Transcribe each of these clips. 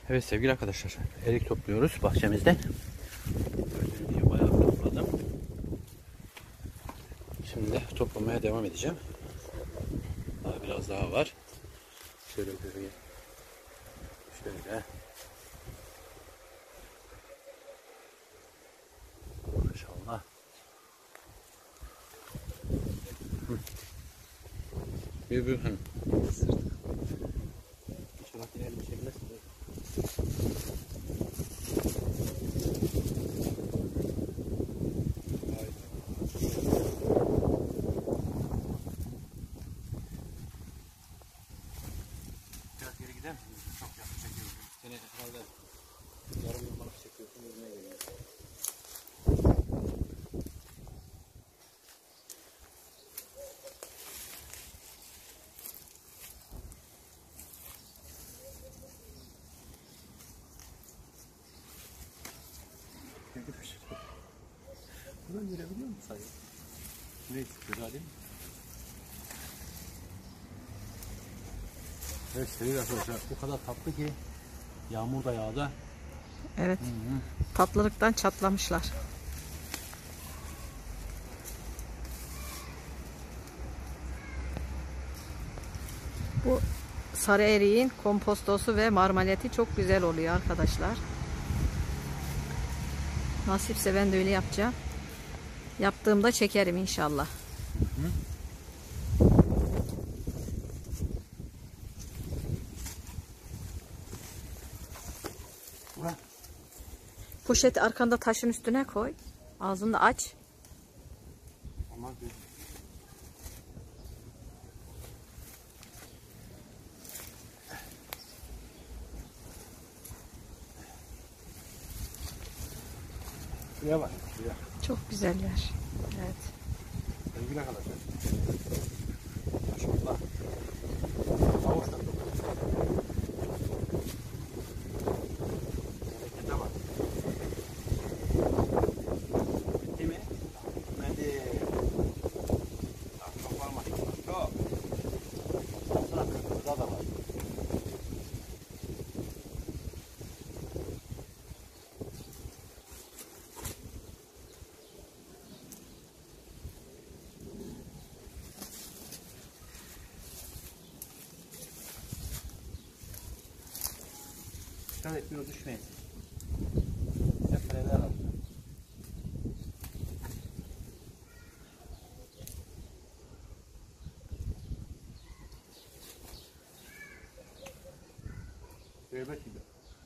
Evet sevgili arkadaşlar, erik topluyoruz bahçemizde. Gördüğünüz gibi bayağı bir topladım. Şimdi de toplamaya devam edeceğim. Daha biraz daha var. Şöyle göreyim. Şöyle. Maşallah. Bir hanım. İnşallah yine elimi çekmezsin. Biraz geri gider misin? Çok yakın çekiyorum. Seni herhalde yarım yılmalık çekiyorsun. Yüzüne geliyor. Buradan görebiliyor musun sayı? Neyse, güzel değil mi? Evet sevgili arkadaşlar, o kadar tatlı ki yağmur da yağdı. Evet. Tatlılıktan çatlamışlar. Bu sarı eriğin kompostosu ve marmaleti çok güzel oluyor arkadaşlar. Nasipse ben de öyle yapacağım. Yaptığımda çekerim inşallah. Poşeti arkanda taşın üstüne koy. Ağzını da aç. Ama şuraya bak. Şuraya. Çok güzeller. Evet. Sevgili arkadaşlar. Maşallah. Havuç da çok. Harekete bak. Bitti mi? Bitmedi. Daha çok var maşallah. Çok. Baksana kırmızıda da var. Dikkat et, bir düşmeyin. Hep neler aldı. Göbek gibi.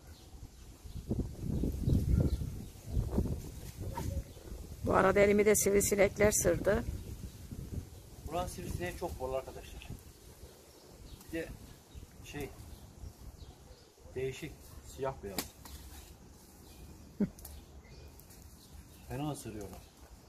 Bu arada elimi de sivrisinekler sırdı. Buranın sivrisineği çok bol arkadaşlar. Bir de değişik siyah beyaz. Fena ısırıyorlar.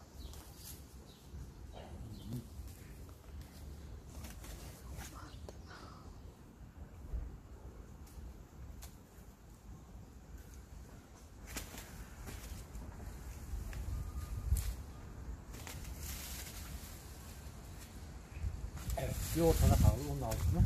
Evet, bir ortada kaldı onun altına.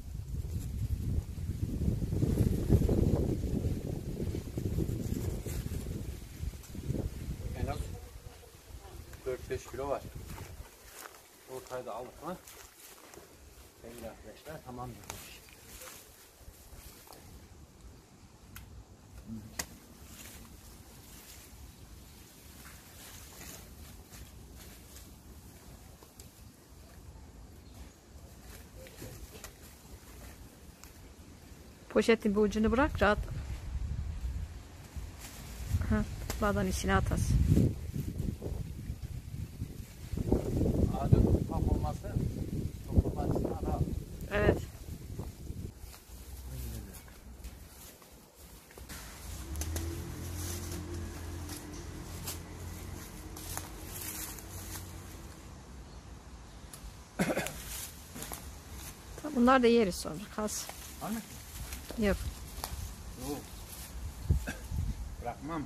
En az 4-5 kilo var. Ortayı da aldık mı? Sevgili arkadaşlar, tamamdır. Poşetin bir ucunu bırak rahat. Buradan içine atasın. Ağacın tutmak olması toplum açısından rahat. Evet. Bunlar da yeriz sonra. Kalsın. Var mı? Yok. Yok. Bırakmam.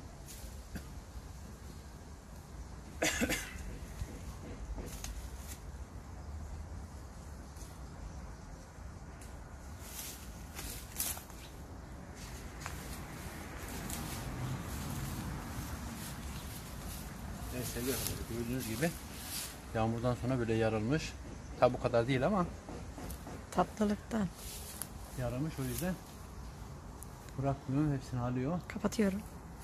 Evet sevgili arkadaşlar, gördüğünüz gibi yağmurdan sonra böyle yarılmış. Tabi bu kadar değil ama Tatlılıktan. yarılmış, o yüzden bırakmıyor, hepsini alıyor. Kapatıyorum.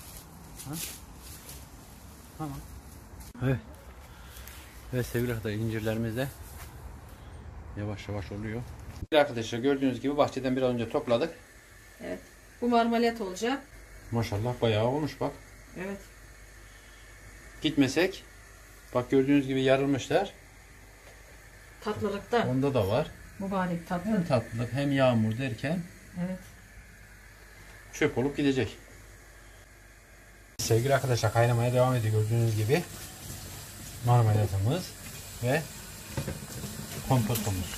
Tamam. Evet. Evet sevgili arkadaşlar, incirlerimiz de yavaş yavaş oluyor. Arkadaşlar gördüğünüz gibi bahçeden biraz önce topladık. Evet. Bu marmelat olacak. Maşallah bayağı olmuş bak. Evet. Gitmesek bak, gördüğünüz gibi yarılmışlar. Tatlılıktan. Onda da var. Mübarek tatlı. Hem tatlılık hem yağmur derken Evet. çöp olup gidecek. Sevgili arkadaşlar, kaynamaya devam ediyor gördüğünüz gibi. Marmelatımız ve kompostomuz.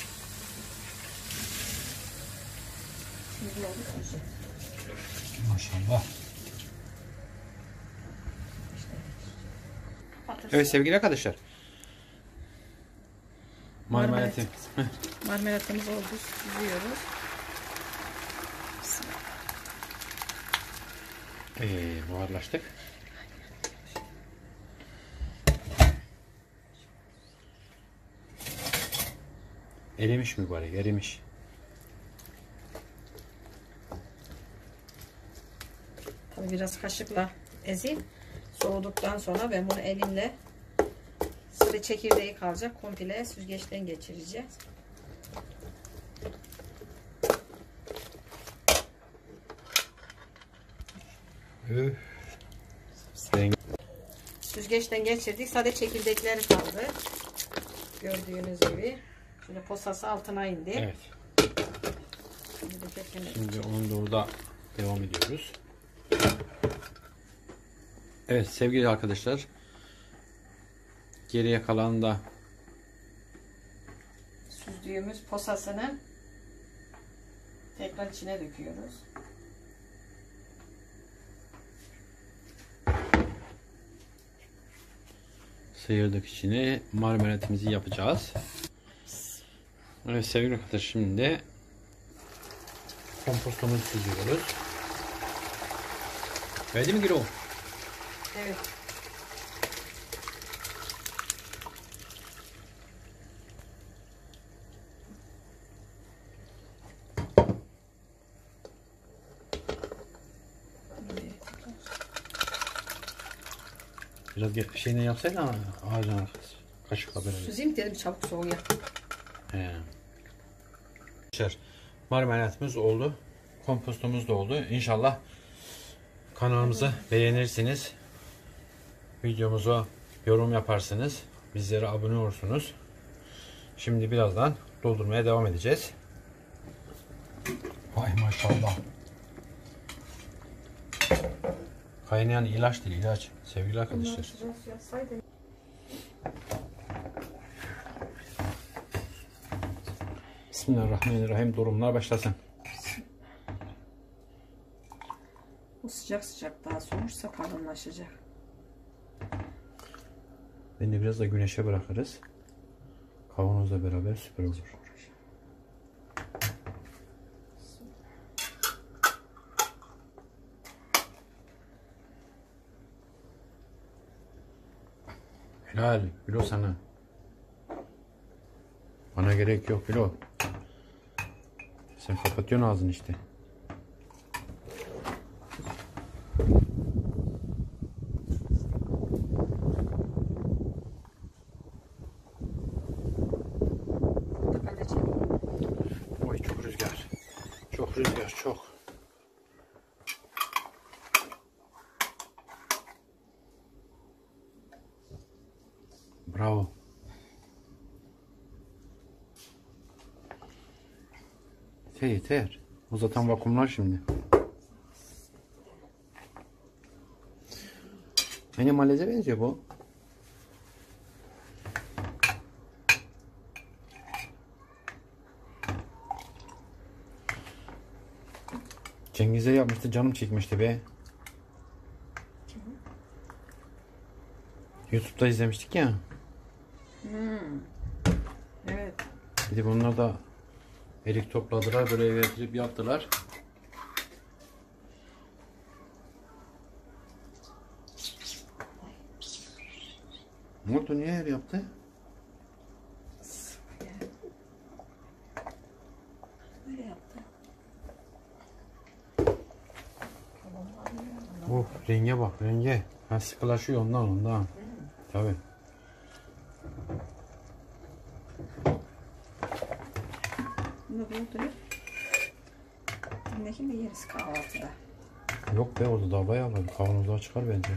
Maşallah. Evet sevgili arkadaşlar. Marmelatim. Marmelatımız oldu. Süzüyoruz. Buharlaştık. Erimiş mübarek, erimiş. Tabii biraz kaşıkla ezeyim. Soğuduktan sonra ben bunu elimle, sıvı çekirdeği kalacak, komple süzgeçten geçireceğiz. Süzgeçten geçirdik. Sadece çekirdekleri kaldı. Gördüğünüz gibi. Şöyle posası altına indi. Evet. Şimdi onu da orada devam ediyoruz. Evet sevgili arkadaşlar, geriye kalan da süzdüğümüz posasını tekrar içine döküyoruz. sıyırdık içine, marmelatimizi yapacağız. Evet sevgili arkadaşlar, şimdi kompostomuzu süzüyoruz. Verdi mi Giro? Evet. Biraz şeyini yapsaydın ama ağzına kaşıkla beraber. Süzeyim dedim, çabuk soğuyor. Arkadaşlar marmelatımız oldu. Kompostomuz da oldu. İnşallah kanalımızı beğenirsiniz. Videomuza yorum yaparsınız. Bizlere abone olursunuz. Şimdi birazdan doldurmaya devam edeceğiz. Vay maşallah. Kaynayan ilaç değil, ilaç sevgili arkadaşlar. Bismillahirrahmanirrahim. Durumlar başlasın. Bu sıcak sıcak daha soğursa kalınlaşacak. Ben de biraz da güneşe bırakırız. Kavanozla beraber süper olur. Helal Bilo sana. Bana gerek yok Bilo. Sen kapatıyorsun ağzını işte. Oy çok rüzgar. Çok rüzgar, çok. Bravo. Yeter yeter. Uzatan vakumlar şimdi. Aynı maleze benziyor bu. Cengiz'e yapmıştı, canım çekmişti be. YouTube'da izlemiştik ya. Evet. Bir de bunlar da erik topladılar, böyle eve getirip yaptılar. Ne oldu? Niye öyle yaptı? Böyle yaptı. Oh, renge bak, renge. Ha, sıkılaşıyor ondan. Tabii. Bunu doldurup şimdi yeriz kahvaltıda. Yok be, orada daha bayağı var. Kavanozlar çıkar bence.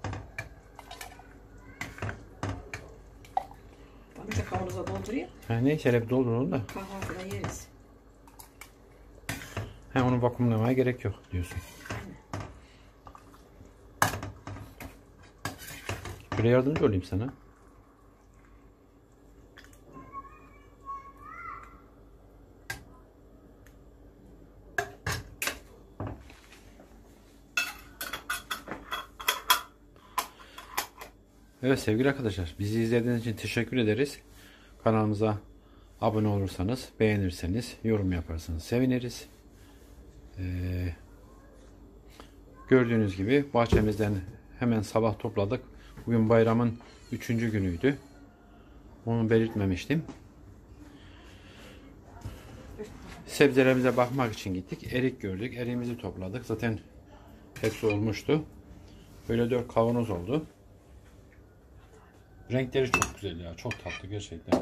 Bir de kavanoza dolduruyor. Ha, neyse, hele bir doldur onu da. Kahvaltıda yeriz. He, onu vakumlamaya gerek yok diyorsun. Aynen. Şöyle yardımcı olayım sana. Evet sevgili arkadaşlar, bizi izlediğiniz için teşekkür ederiz. Kanalımıza abone olursanız, beğenirseniz, yorum yaparsanız seviniriz. Gördüğünüz gibi bahçemizden hemen sabah topladık. Bugün bayramın 3. günüydü. Onu belirtmemiştim. Sebzelerimize bakmak için gittik. Erik gördük. Eriğimizi topladık. Zaten hepsi olmuştu. Böyle 4 kavanoz oldu. Renkleri çok güzel ya. Çok tatlı gerçekten.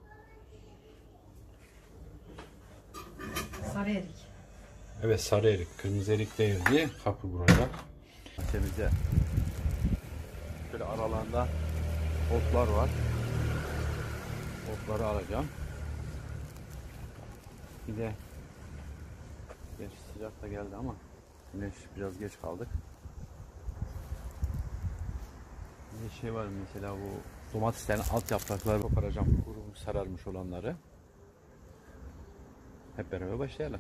Sarı erik. Evet, sarı erik. Kırmızı erik değil diye kapı buraya. Bahçemizde şöyle aralarında otlar var. Otları alacağım. Bir de geç sıcak da geldi ama güneş biraz geç kaldık. Bir şey var mesela, bu domateslerin alt yaprakları koparacağım. Kurumuş, sararmış olanları. Hep beraber başlayalım.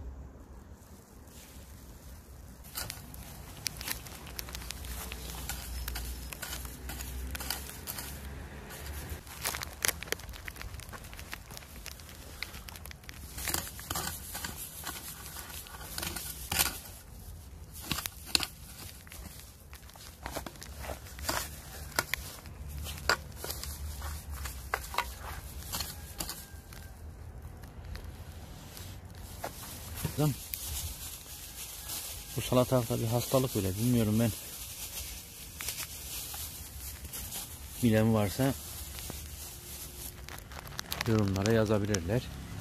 Bu salatalıkta bir hastalık öyle, bilmiyorum ben. Bilen varsa yorumlara yazabilirler.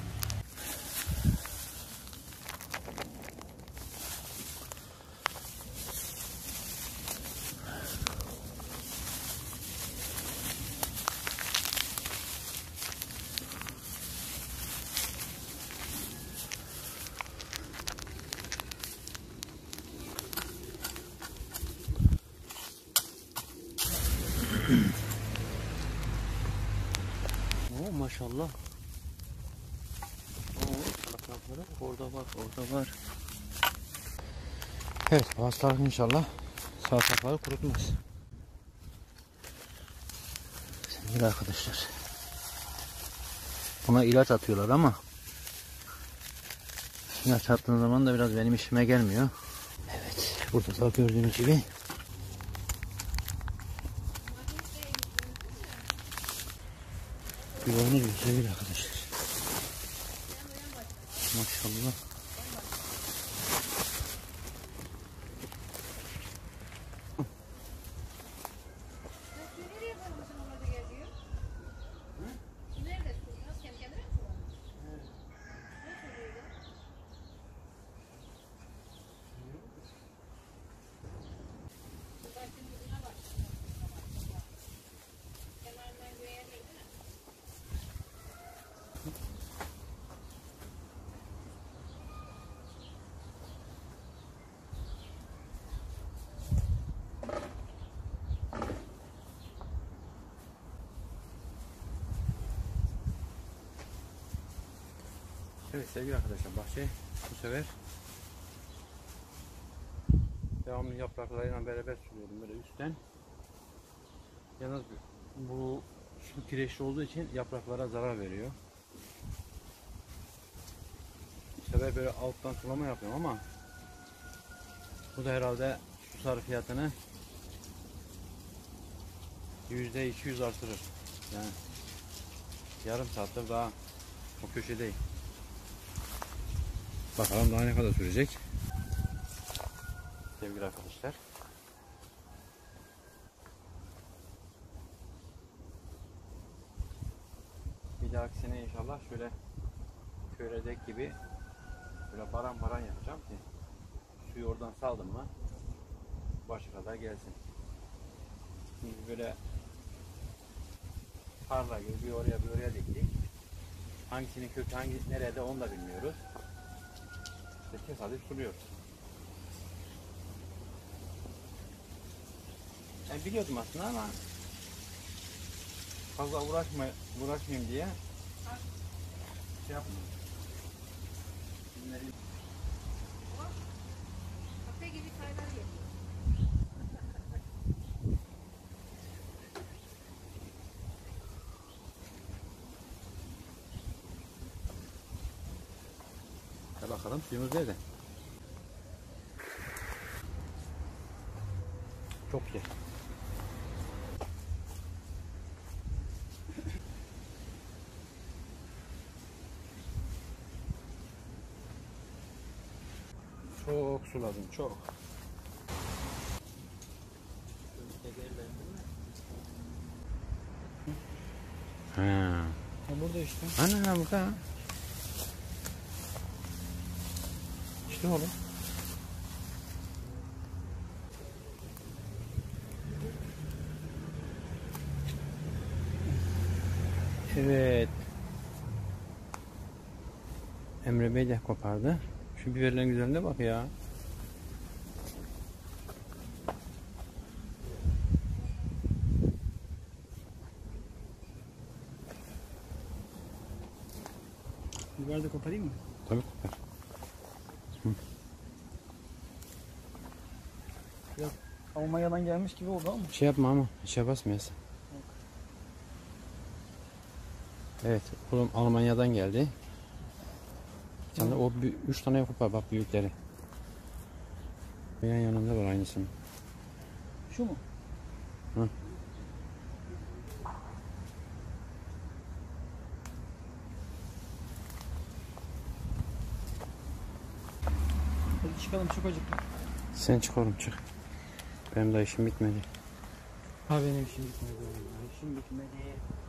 Oo, maşallah. Salatalıkları orada var. Evet, bu hastalık inşallah salatalıkları kurutmaz. Sevgili arkadaşlar, buna ilaç atıyorlar ama ilaç attığın zaman da biraz benim işime gelmiyor. Evet, burada da gördüğünüz gibi yuvanı sevgili arkadaşlar. Maşallah. Evet sevgili arkadaşlar, bahçeyi bu sefer devamlı yapraklarıyla beraber suluyorum böyle üstten. Yalnız bu su kireçli olduğu için yapraklara zarar veriyor. Bu sefer böyle alttan sulama yapıyorum ama bu da herhalde su sarfiyatını %200 artırır. Yani yarım saattir daha o köşedeyim. Bakalım daha ne kadar sürecek. Sevgili arkadaşlar. Bir dahaki sene inşallah şöyle köydeki gibi böyle baran baran yapacağım ki suyu oradan saldım mı başa kadar gelsin. Şimdi böyle tarla gibi bir oraya bir oraya diktik. Hangisinin kökü hangi nerede onu da bilmiyoruz. İşte tesadüf suluyoruz. Ben biliyordum aslında ama fazla uğraşmayayım diye şey yapmıyorum. Kafe gibi çaylar geliyor. Bakalım suyumuz nerede? Çok iyi. Çok suladım, çok. Ha. Burada işte. Ana burada. İşte oğlum. Evet. Emre Bey de kopardı. Şu biberlerin güzelliğine bak ya. Biber de koparayım mı? Tabii kopar. Biraz Almanya'dan gelmiş gibi oldu ama. Şey yapma ama işe basmayasın. Evet, oğlum Almanya'dan geldi. Sen de o 3 tane kopar bak büyükleri. Benim yanımda var aynısını. Şu mu? Hı. Hadi çıkalım, çok acıktım. Sen çık oğlum çık. Benim daha işim bitmedi. Ha benim işim bitmedi. İşim bitmedi.